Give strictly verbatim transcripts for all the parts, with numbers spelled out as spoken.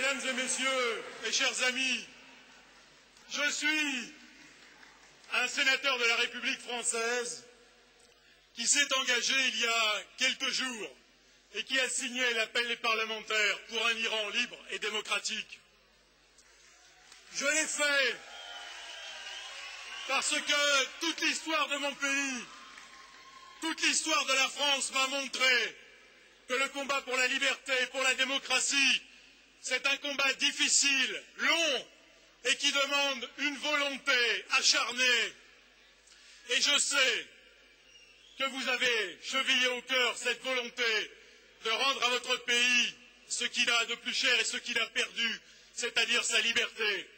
Mesdames et messieurs, mes chers amis, je suis un sénateur de la République française qui s'est engagé il y a quelques jours et qui a signé l'appel des parlementaires pour un Iran libre et démocratique. Je l'ai fait parce que toute l'histoire de mon pays, toute l'histoire de la France m'a montré que le combat pour la liberté et pour la démocratie, c'est un combat difficile, long, et qui demande une volonté acharnée. Et je sais que vous avez chevillé au cœur cette volonté de rendre à votre pays ce qu'il a de plus cher et ce qu'il a perdu, c'est-à-dire sa liberté.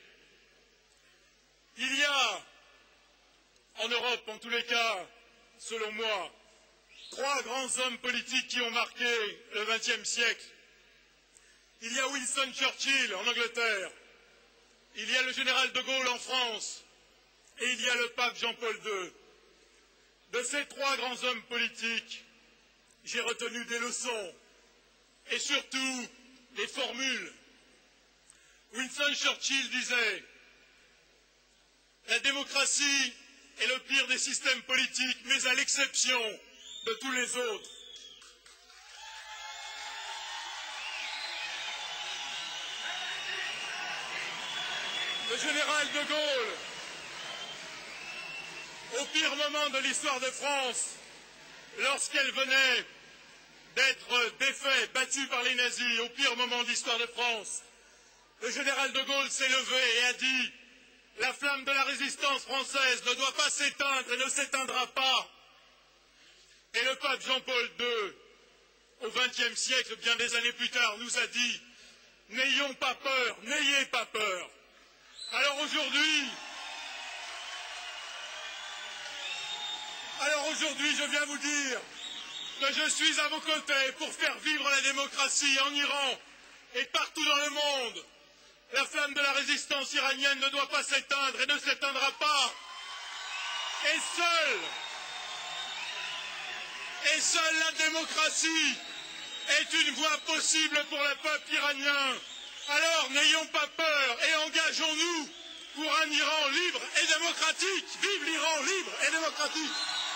Il y a, en Europe en tous les cas, selon moi, trois grands hommes politiques qui ont marqué le vingtième siècle. Il y a Winston Churchill en Angleterre, il y a le général de Gaulle en France, et il y a le pape Jean-Paul deux. De ces trois grands hommes politiques, j'ai retenu des leçons, et surtout des formules. Winston Churchill disait « La démocratie est le pire des systèmes politiques, mais à l'exception de tous les autres. » Le général de Gaulle, au pire moment de l'histoire de France, lorsqu'elle venait d'être défaite, battue par les nazis, au pire moment de l'histoire de France, le général de Gaulle s'est levé et a dit « La flamme de la résistance française ne doit pas s'éteindre et ne s'éteindra pas. » Et le pape Jean-Paul deux, au vingtième siècle, bien des années plus tard, nous a dit « N'ayons pas peur, n'ayez pas peur. » Alors aujourd'hui, alors aujourd'hui, je viens vous dire que je suis à vos côtés pour faire vivre la démocratie en Iran et partout dans le monde. La flamme de la résistance iranienne ne doit pas s'éteindre et ne s'éteindra pas. Et seule, et seule la démocratie est une voie possible pour le peuple iranien. Alors n'ayons pas peur et engageons-nous pour un Iran libre et démocratique. Vive l'Iran libre et démocratique!